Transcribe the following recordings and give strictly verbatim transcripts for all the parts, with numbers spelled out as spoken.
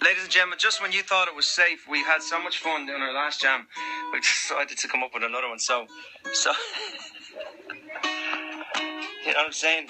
Ladies and gentlemen, just when you thought it was safe, we had so much fun doing our last jam, we decided to come up with another one. So, so, you know what I'm saying?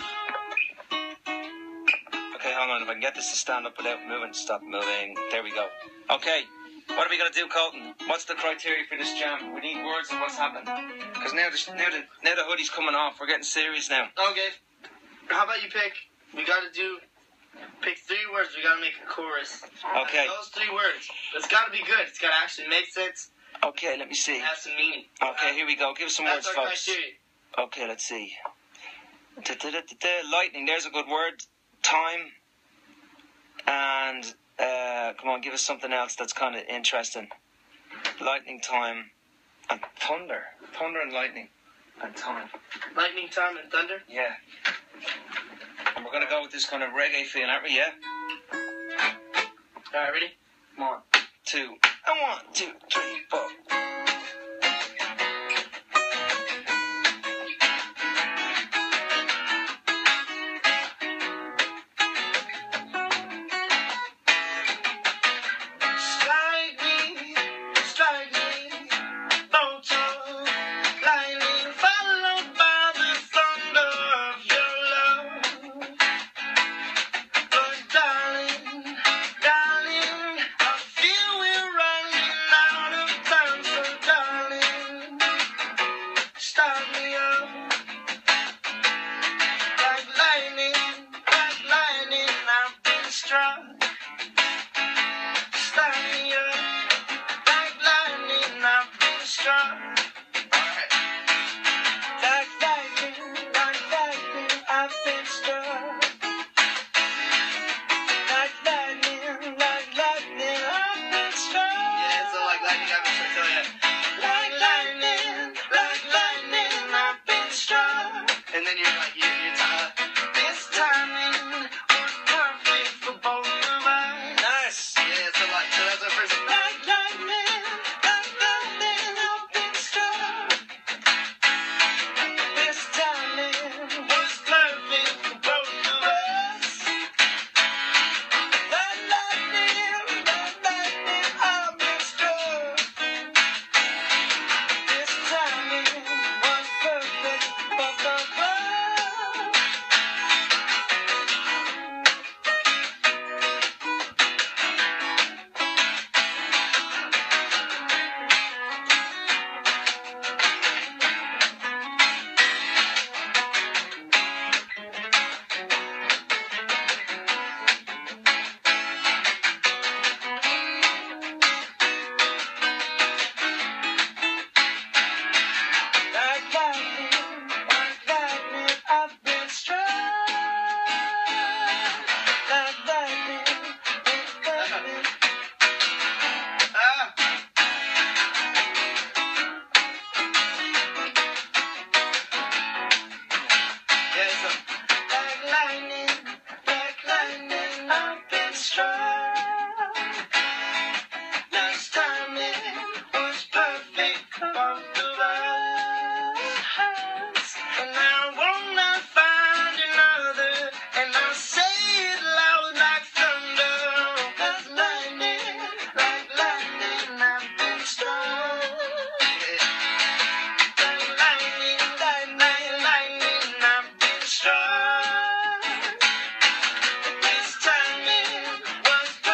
Okay, hold on. If I can get this to stand up without moving, stop moving. There we go. Okay, what are we going to do, Colton? What's the criteria for this jam? We need words of what's happening. Because now the, now, the, now the hoodie's coming off. We're getting serious now. Okay. How about you pick? We got to do... Pick three words. We got to make a chorus. Okay. And those three words. It's got to be good. It's got to actually make sense. Okay, let me see. Have some meaning. Okay, here we go. Give us some That's words, our folks. criteria. Okay, let's see. Da-da-da-da-da. Lightning, there's a good word. Time. And, uh, come on, give us something else that's kind of interesting. Lightning, time, and thunder. Thunder and lightning and time. Lightning, time, and thunder? Yeah. And we're going to go with this kind of reggae feel, aren't we? Yeah? Alright, ready? One, two, and one, two, three, four. This timing was perfect.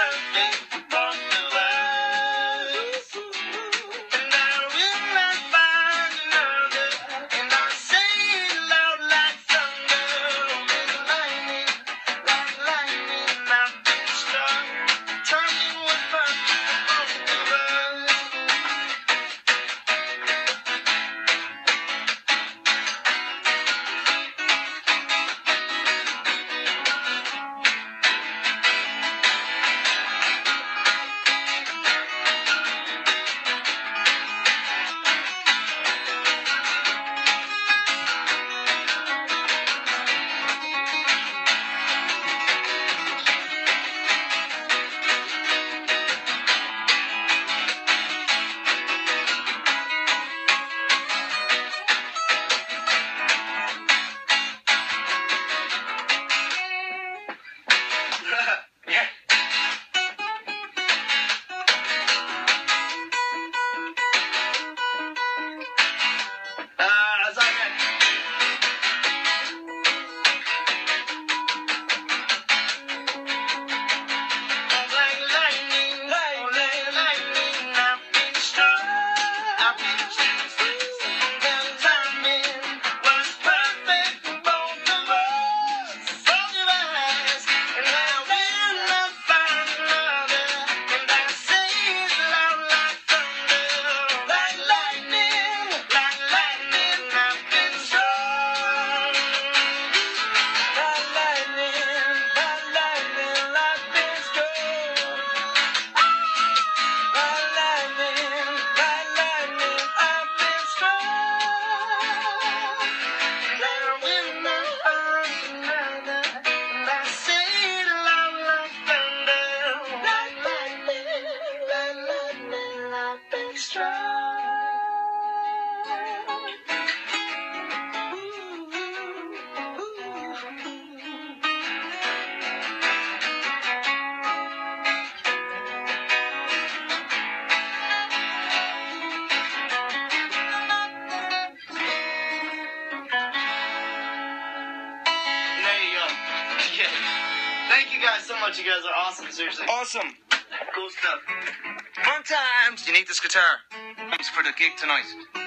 Thank you guys so much. You guys are awesome. Seriously. Awesome. Cool stuff. Fun times. You need this guitar. Thanks for the gig tonight.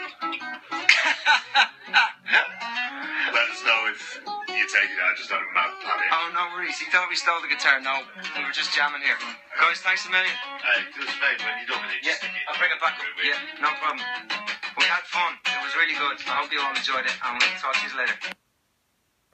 Let us know if you take it out just on a map plan. Oh, no worries. He thought we stole the guitar. No, we were just jamming here. Guys, thanks a million. Hey, just mate, when you done it, Yeah, just stick it. I'll bring it back. Yeah, no problem. We had fun. It was really good. I hope you all enjoyed it, and we'll talk to you later.